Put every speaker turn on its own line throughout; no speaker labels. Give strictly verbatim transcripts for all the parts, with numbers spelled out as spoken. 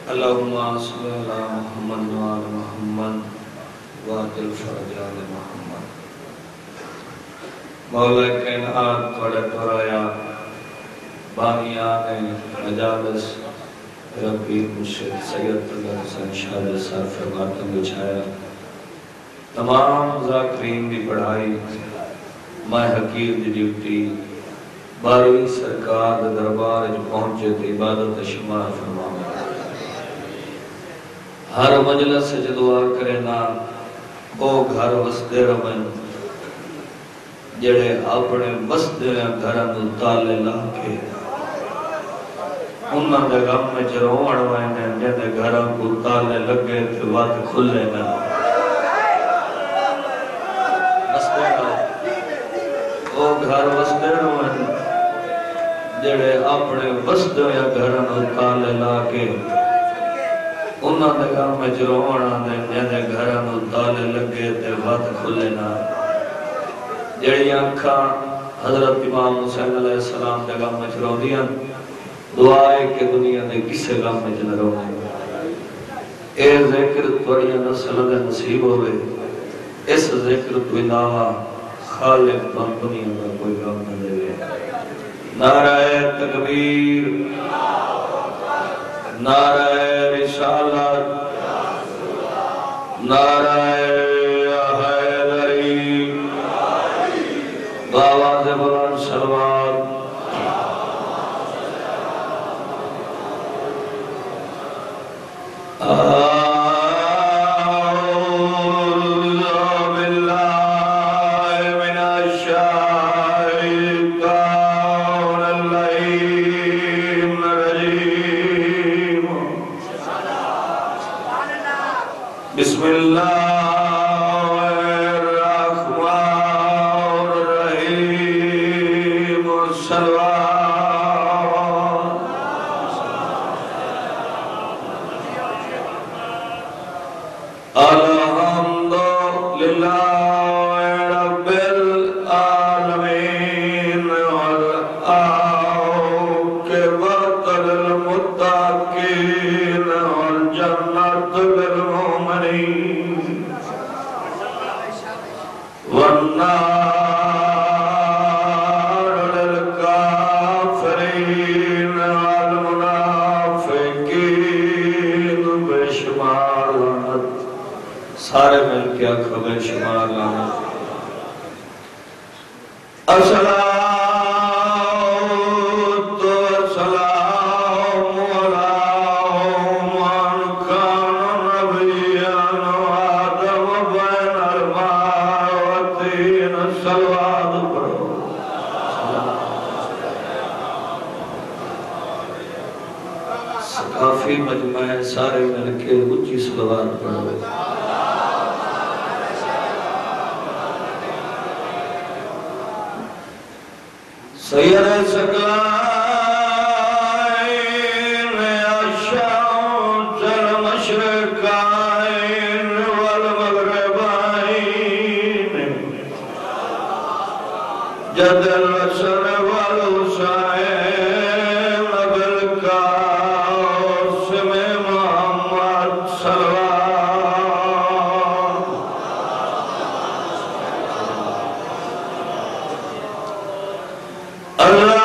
अल्लाहुम्मा सल्लि अला मुहम्मद व आले मुहम्मद वाजिल फरज आले मुहम्मद। मौला कायनात थोड़े तोराया बानिया ने मजालिस रब्बी मुर्शिद सैयद तलत हसन शाह सर फरमातम बिछाया। तमाम ज़ाकिरीन की पढ़ाई मैं हकीर की ड्यूटी बारहवीं सरकार के दरबार पहुंचे तो इबादत शुमार फरमावे। हर मजलिस से दुआ करे ना ओ घर वसदे रवन जेड़े अपने वसदे घर ताले ला के उन्होंने गम में रोवण वाले जिन्हें घर को ताले लगे तो वत खुले ना ओ घर वसदे रवन जेड़े अपने वसदे घर ताले ला के उन्होंने गम में रोवण आते जिन्हें घर ताले लगे तो वत खुले ना। जड़ी अखा हजरत इमाम हुसैन अलैहिस्सलाम के गम में रोंदियां दुआ है कि दुनिया के किसी गम में न रोवे। ए जिक्र थोड़ी नस्ल दे नसीब होवे। इस जिक्र तो इलावा खालिक तो दुनिया का कोई गम न देवे। नाराए तकबीर नाराए रिसालत नाराए हैदरी बाबा से बुलंद सलवार। सारे मिल के आखो बेशुमार लानत। अस्सलातु वस्सलामु अला मन कान नबिय्यन आदम बैनल मावतीन। सलवात पढ़ो। काफी मजमा है, सारे मिल के ऊंची सलवात पढ़ो। सैयद सकलाइन अशम्सुल मशरिक़ैन वल मग़रिबैन जदल हसन वल हुसैन बिल क़ासिम मुहम्मद सल्लल्लाहु। अल्लाह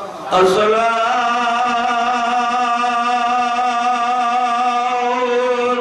अस्सलाम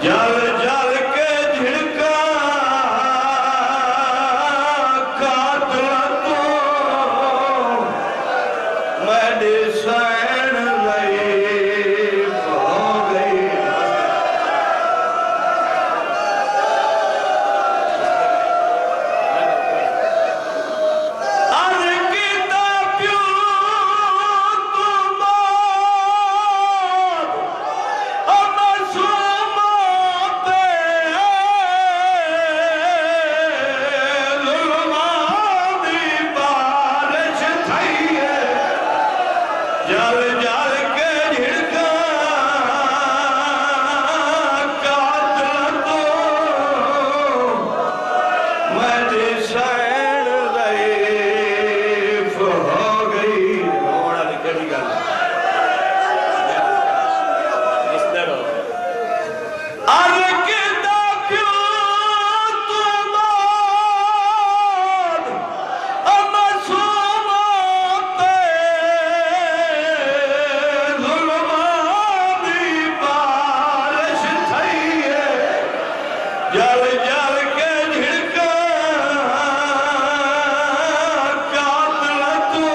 जल जल के झिड़का कातला तो मैंने सैन रही हो गई। जल जल के झिड़का कातला तो मैंने सैन रहीफ हो गई। रोना दी केड़ी गल इस तरह अर किदा क्यों जल जल के झिड़का कातला तो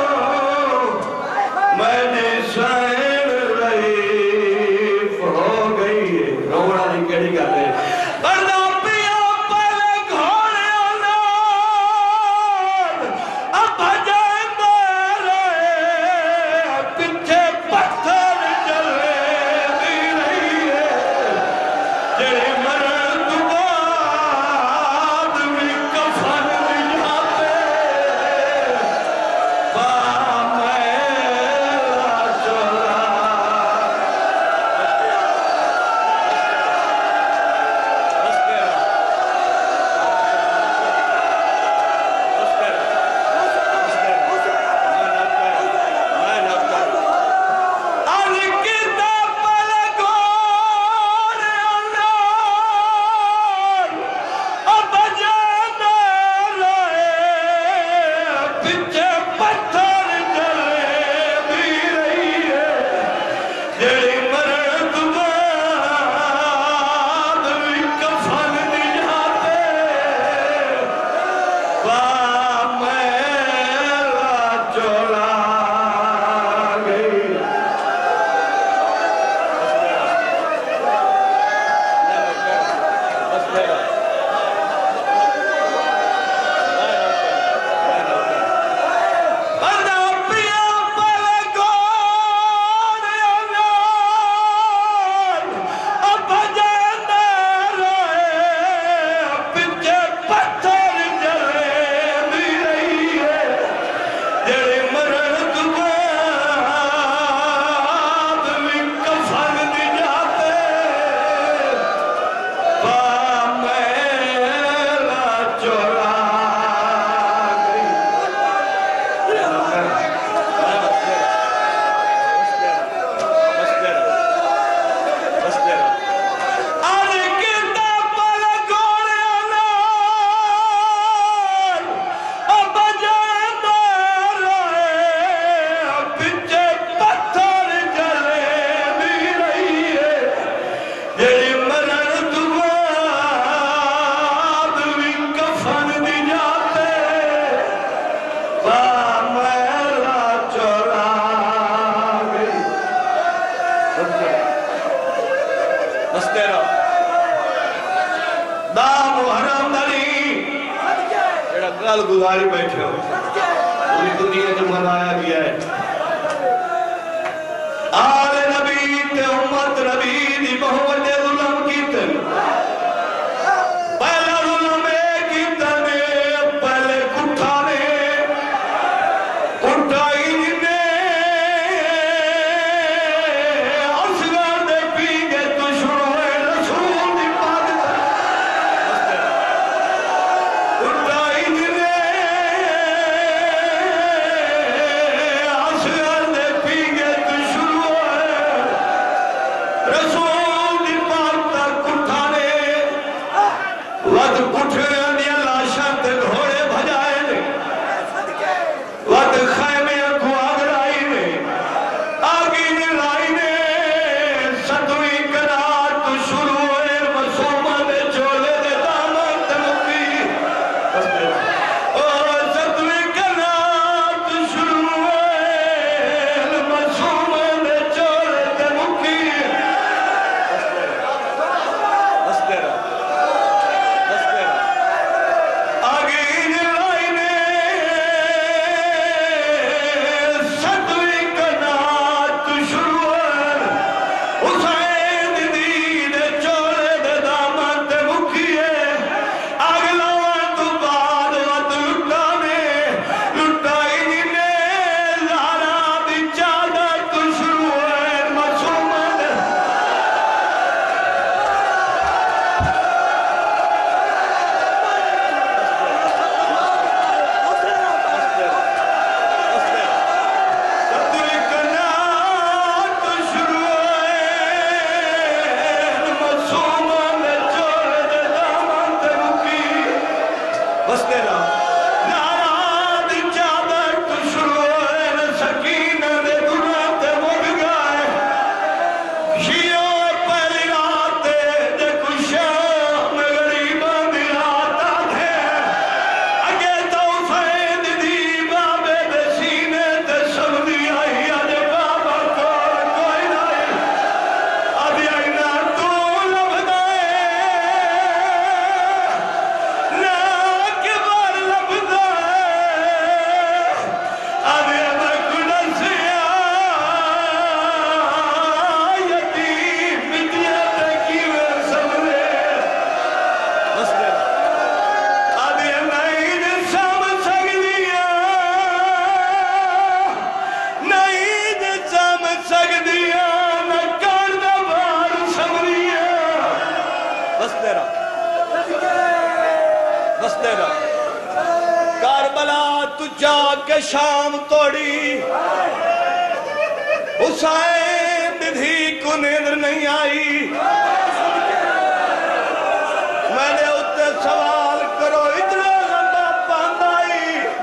मैंने सैन रहीफ हो गई। रोना दी केड़ी गल है बरदा पिया पहले घोड़े नाल अब जांदे रहे पिछे पत्थर चले दी रही है जेड़े गुजारी बैठे हो पूरी दुनिया में मनाया गया है आले नबी ते उम्मत नबी दी मोहब्बत जुल्म कीतन पहला जुल्म कीतन पहले कुठा ने कुठाई ने असगर दे पीगे तो शुरू है रसूल दी पाक कुठाई ने असगर दे पीगे तो शुरू है रसूल दी देना करबला तू जाके शाम तोड़ी हुसैन निधि को नींद नहीं आई मैंने उत्ते सवाल करो इतना लंबा पांदाई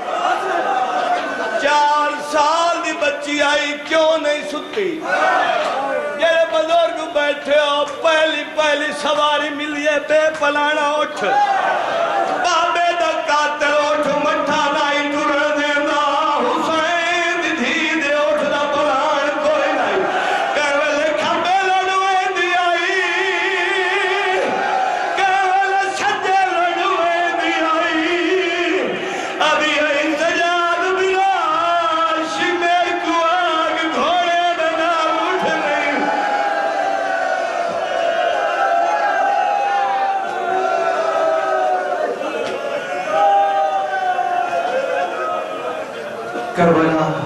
चार साल की बच्ची आई क्यों नहीं सुती जेरे बुजुर्ग बैठे हो पहली पहली सवारी मिली है बेपलाना उठ बाबे दा कातिल उठ मठा नहीं टुरन देना हुसैन धी दे उठ दा पलान कोई नहीं केवल खंबे लड़वे दी आई केवल सज्जे लड़वे दी आई अभी इंतजार बिना शिमे को आग घोड़े बना उठ नहीं
करबला